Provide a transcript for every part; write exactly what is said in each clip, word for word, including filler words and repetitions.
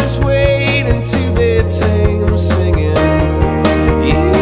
just waiting to be tamed, singing you.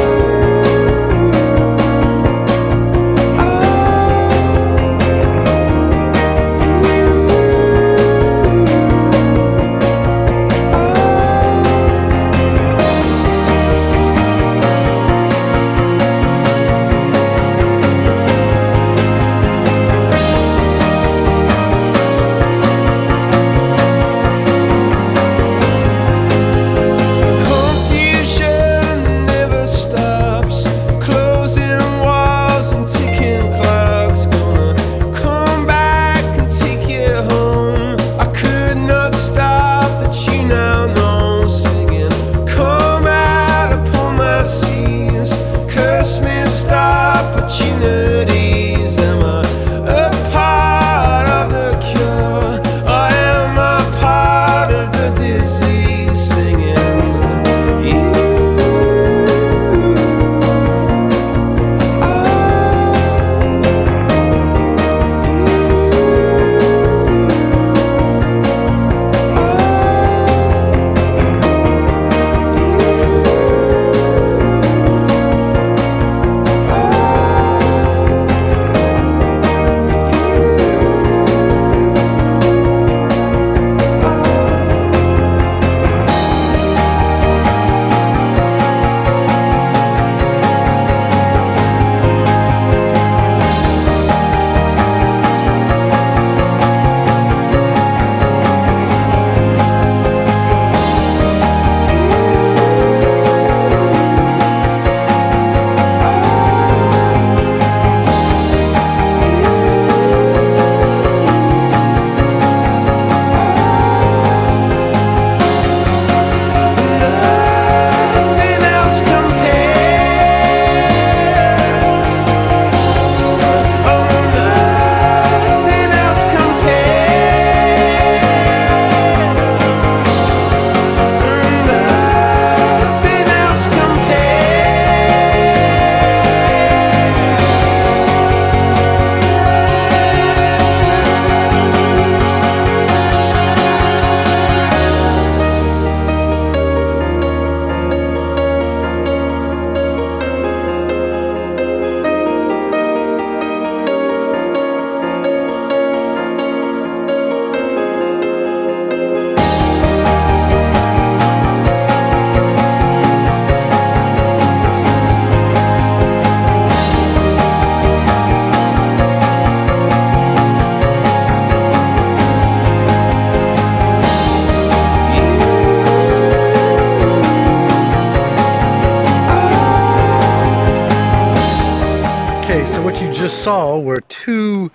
So what you just saw were two,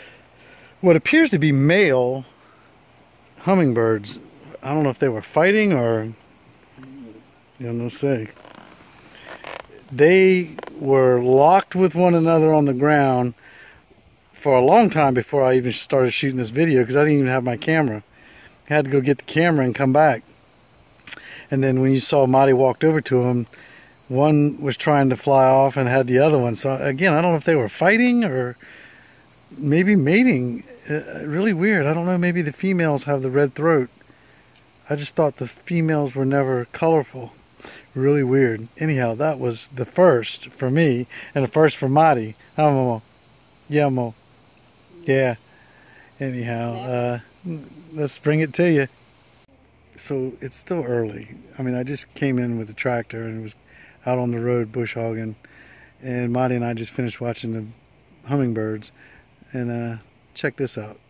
what appears to be male hummingbirds. I don't know if they were fighting or, you know, no say. They were locked with one another on the ground for a long time before I even started shooting this video, because I didn't even have my camera. I had to go get the camera and come back. And then when you saw Marty walked over to him, one was trying to fly off and had the other one. So again, I don't know if they were fighting or maybe mating. Uh, really weird. I don't know, maybe the females have the red throat. I just thought the females were never colorful. Really weird. Anyhow, that was the first for me and the first for Marty. Huh, Momo? Yeah, Mo. Yeah. Anyhow, uh, let's bring it to you. So it's still early. I mean, I just came in with the tractor and it was out on the road bush hogging, and Marty and I just finished watching the hummingbirds, and uh, check this out.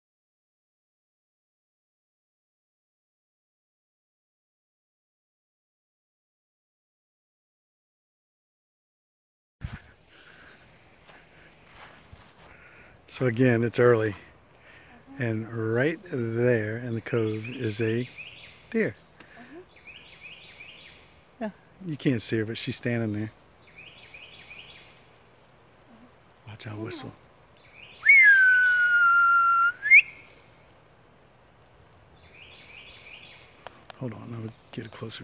So again, it's early, and right there in the cove is a deer. Yeah, you can't see her, but she's standing there. Watch out, whistle. Hold on, I'll get it closer.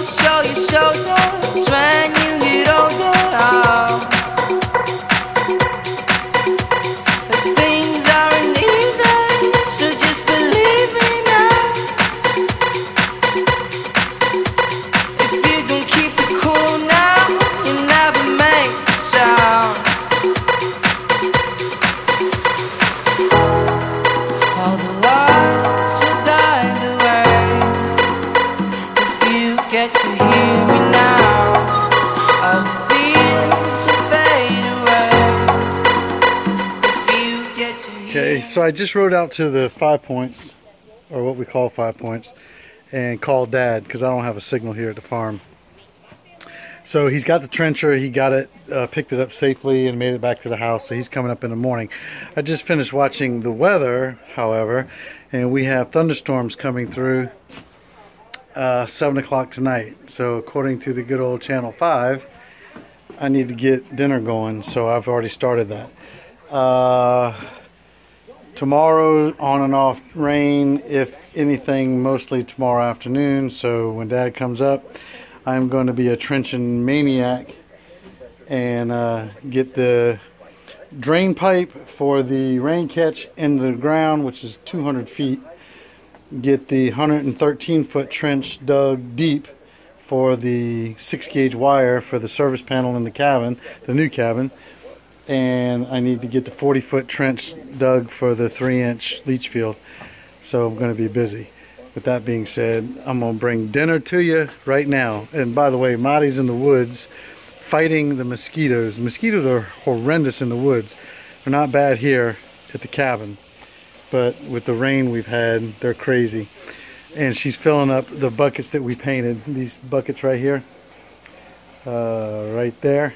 show your shoulders when you get older. Things aren't easy, so just believe me now. If you don't keep it cool now, you never make a sound. All the lights will die the way. If you get to hear me now, all the fears will fade away. If you get to hear Okay, so I just rode out to the Five Points, or what we call Five Points, and called Dad because I don't have a signal here at the farm. So he's got the trencher, he got it, uh, picked it up safely and made it back to the house, so he's coming up in the morning. I just finished watching the weather, however, and we have thunderstorms coming through uh, seven o'clock tonight. So according to the good old Channel five, I need to get dinner going, so I've already started that. Uh, tomorrow on and off rain, if anything, mostly tomorrow afternoon. So when Dad comes up, I'm going to be a trenching maniac and uh, get the drain pipe for the rain catch into the ground, which is two hundred feet. Get the one hundred thirteen foot trench dug deep for the six gauge wire for the service panel in the cabin, the new cabin. And I need to get the forty foot trench dug for the three inch leach field. So I'm going to be busy. With that being said, I'm going to bring dinner to you right now. And by the way, Marty's in the woods fighting the mosquitoes. The mosquitoes are horrendous in the woods. They're not bad here at the cabin, but with the rain we've had, they're crazy. And she's filling up the buckets that we painted. These buckets right here, uh, right there,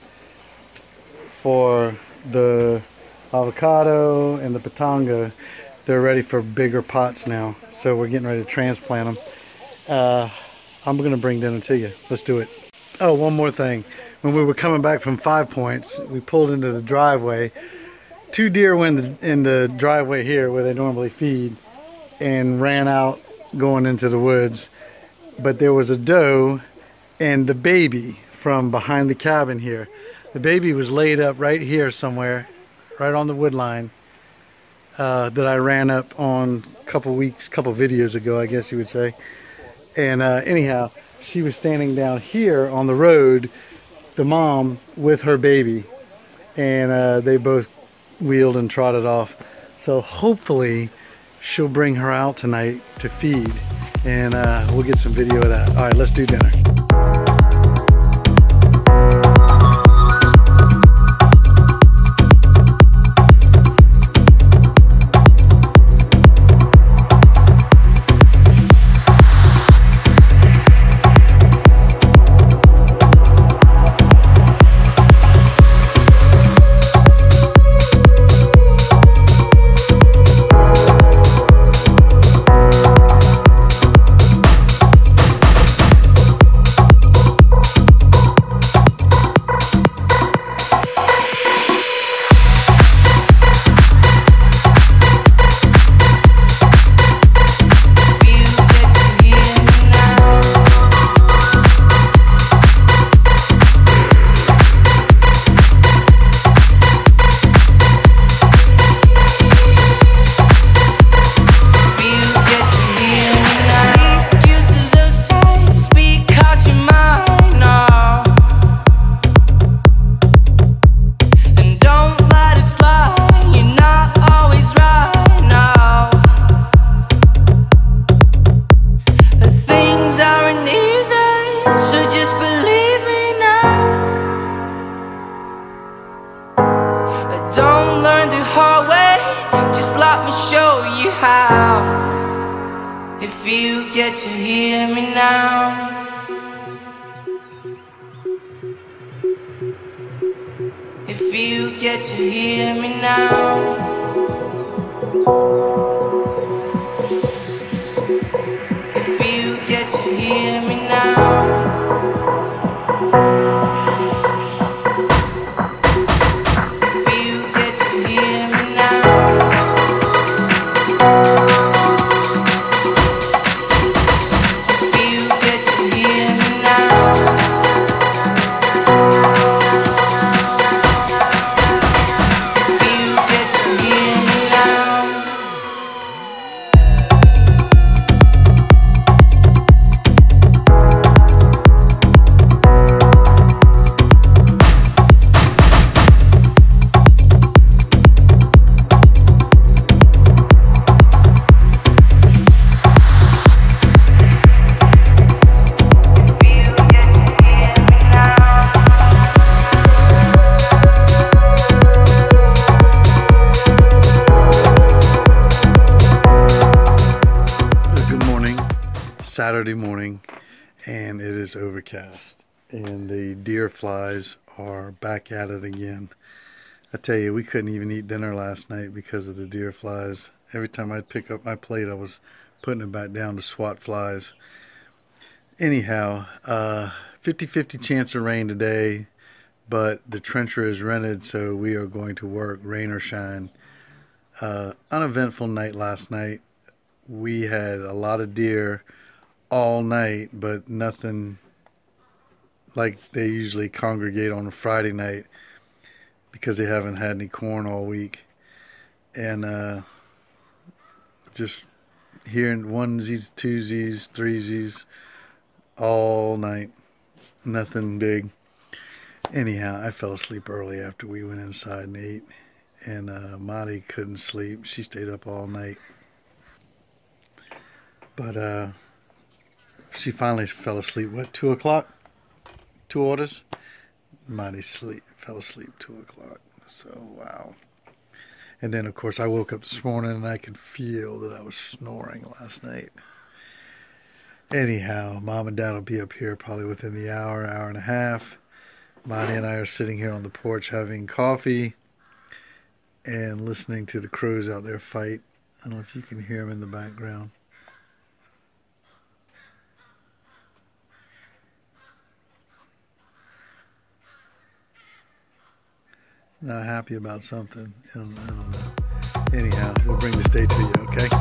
for the avocado and the patanga. They're ready for bigger pots now, so we're getting ready to transplant them. Uh, I'm gonna bring dinner to you. Let's do it. Oh, one more thing. When we were coming back from Five Points, we pulled into the driveway. Two deer went in the, in the driveway here where they normally feed and ran out going into the woods. But there was a doe and the baby from behind the cabin here. The baby was laid up right here somewhere, right on the wood line. Uh, that I ran up on a couple weeks, couple videos ago, I guess you would say. And uh, anyhow, she was standing down here on the road, the mom with her baby, and uh, they both wheeled and trotted off. So hopefully she'll bring her out tonight to feed, and uh, we'll get some video of that. All right, let's do dinner. If you get to hear me now, if you get to hear me now, if you get to hear me now. Yeah. Saturday morning, and it is overcast, and the deer flies are back at it again. I tell you, we couldn't even eat dinner last night because of the deer flies. Every time I'd pick up my plate, I was putting it back down to swat flies. Anyhow, uh, fifty fifty chance of rain today, but the trencher is rented, so we are going to work, rain or shine. Uh, uneventful night last night. We had a lot of deer all night, but nothing like they usually congregate on a Friday night because they haven't had any corn all week. And uh, just hearing onesies, twosies, threesies all night. Nothing big. Anyhow, I fell asleep early after we went inside and ate. And uh, Monty couldn't sleep. She stayed up all night. But uh, she finally fell asleep, what, two o'clock? Two orders? Monty sleep, fell asleep two o'clock. So, wow. And then, of course, I woke up this morning and I could feel that I was snoring last night. Anyhow, Mom and Dad will be up here probably within the hour, hour and a half. Monty and I are sitting here on the porch having coffee and listening to the crows out there fight. I don't know if you can hear them in the background. Not happy about something. I don't, I don't know. Anyhow, we'll bring this day to you, okay?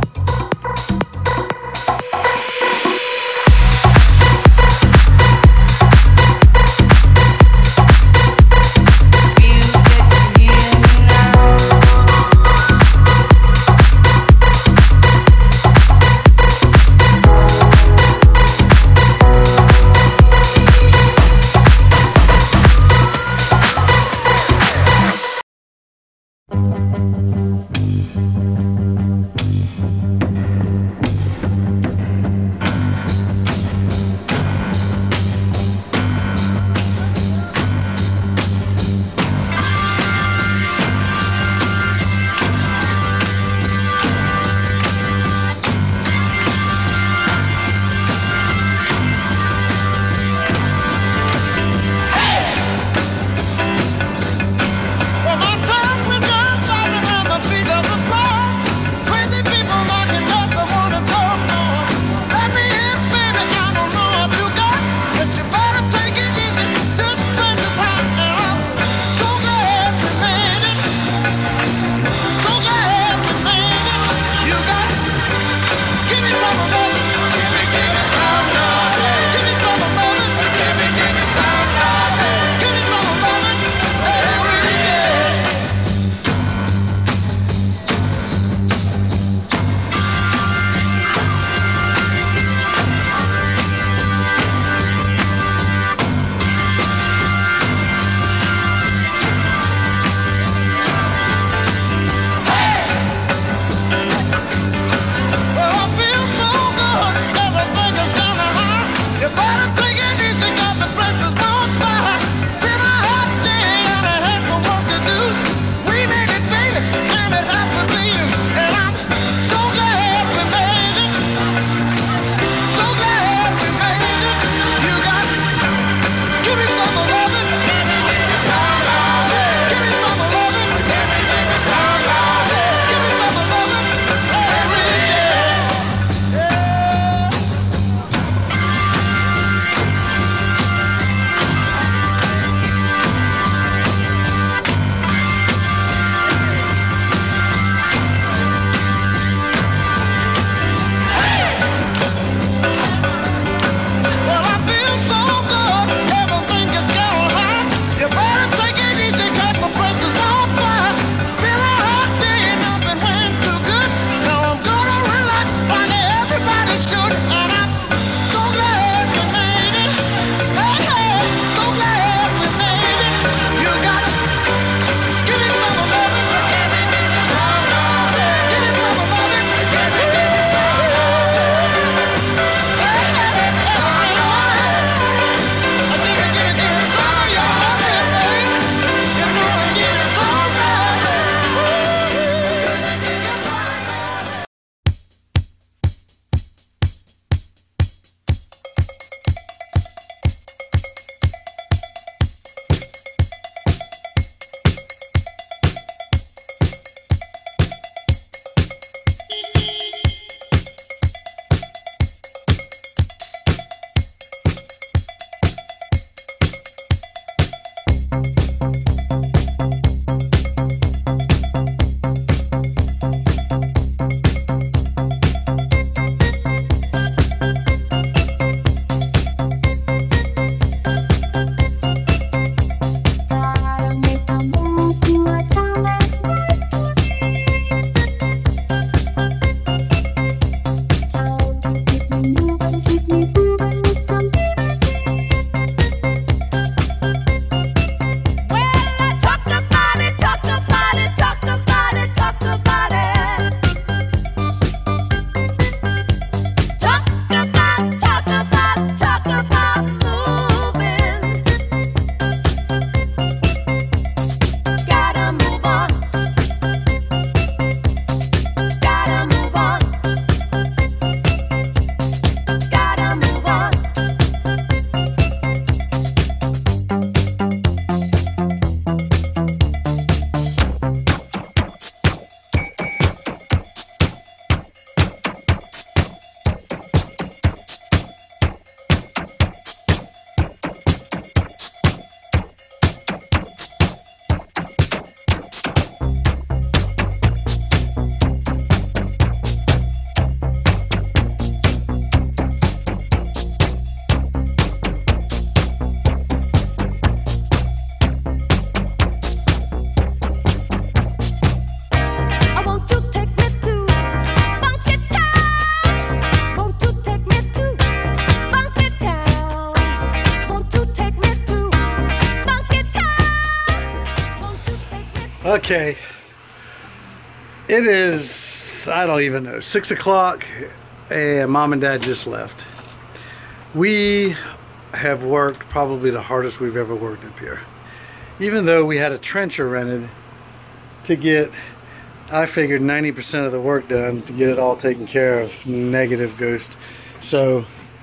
Okay, it is, I don't even know, six o'clock and Mom and Dad just left. We have worked probably the hardest we've ever worked up here. Even though we had a trencher rented to get, I figured ninety percent of the work done to get it all taken care of, negative ghost. So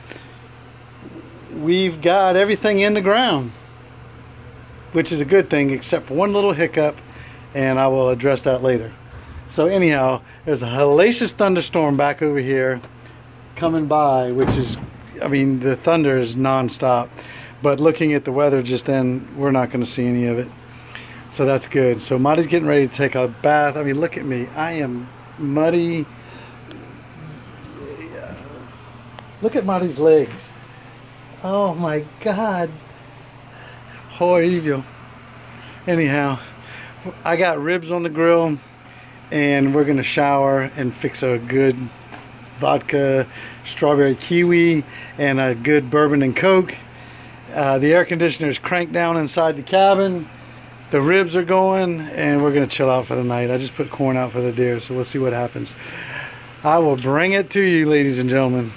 we've got everything in the ground, which is a good thing except for one little hiccup, and I will address that later. So anyhow, there's a hellacious thunderstorm back over here coming by, which is, I mean, the thunder is non-stop, but looking at the weather just then, we're not going to see any of it. So that's good. So Marty's getting ready to take a bath. I mean, look at me. I am muddy. Look at Marty's legs. Oh my God. Horrible. Anyhow, I got ribs on the grill, and we're gonna shower and fix a good vodka, strawberry kiwi, and a good bourbon and coke. Uh, the air conditioner is cranked down inside the cabin. The ribs are going, and we're gonna chill out for the night. I just put corn out for the deer, so we'll see what happens. I will bring it to you, ladies and gentlemen.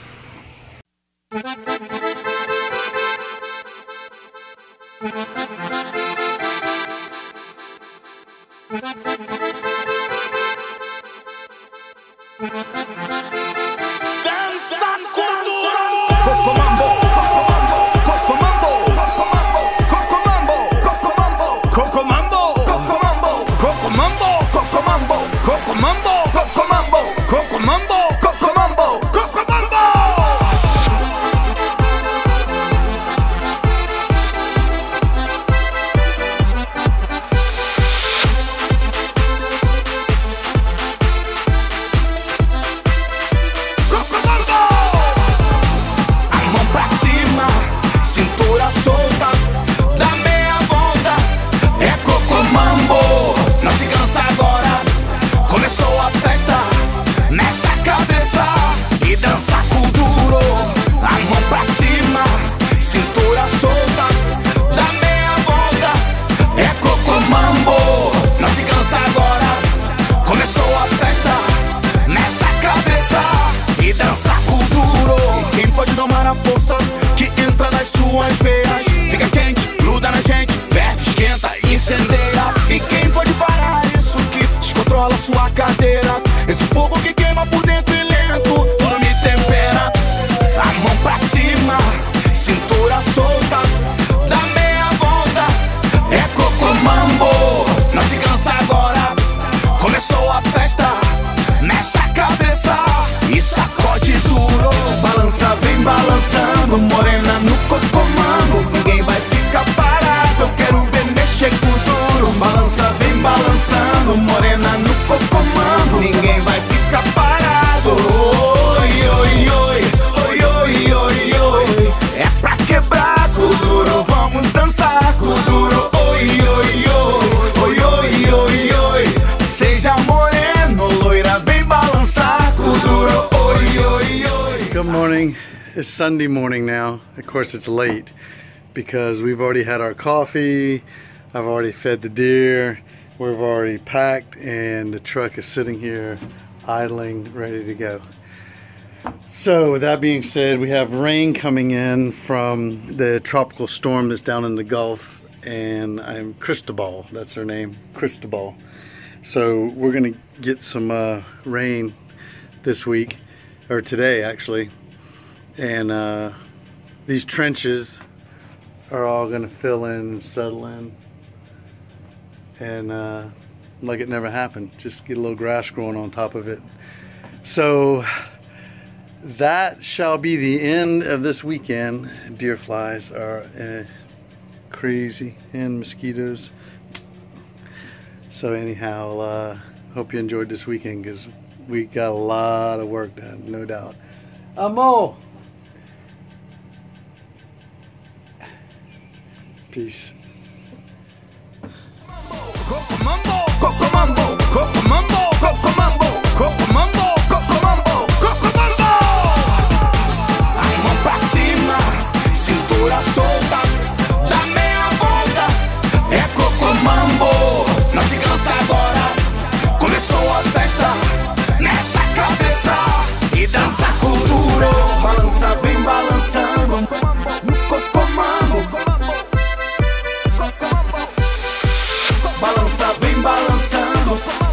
Sua cadeira, esse fogo que queima por dentro e lento, tudo me tempera. A mão pra cima, cintura solta, dá meia volta, é cocomambo. Não se cansa agora, começou a festa, mexe a cabeça e sacode duro. Balança, vem balançando, morena no cocomambo. Ninguém vai ficar parado, eu quero ver mexer com duro. Balança, vem balançando, morena no cocomambo. Ninguém vai ficar parado. Oi, oi, oi, oi, oi, oi, oi. É pra quebrar com duro, vamos dançar com duro. Oi, oi, oi, oi, oi, oi, oi. Seja moreno, loira, vem balançar com duro. Oi, oi, oi. Good morning. It's Sunday morning now. Of course it's late because we've already had our coffee. I've already fed the deer. We've already packed, and the truck is sitting here idling, ready to go. So with that being said, we have rain coming in from the tropical storm that's down in the Gulf, and I'm Cristobal, that's her name, Cristobal. So we're gonna get some uh, rain this week, or today actually, and uh, these trenches are all gonna fill in, settle in, and uh, like it never happened. Just get a little grass growing on top of it. So that shall be the end of this weekend. Deer flies are uh, crazy, and mosquitoes. So anyhow, uh, hope you enjoyed this weekend, because we got a lot of work done, no doubt. Amo! Peace. Cocomambo, cocomambo, cocomambo, cocomambo, cocomambo, cocomambo, cocomambo. A mão pra cima, cintura solta, dá meia volta, é cocomambo. Não se cansa balançando.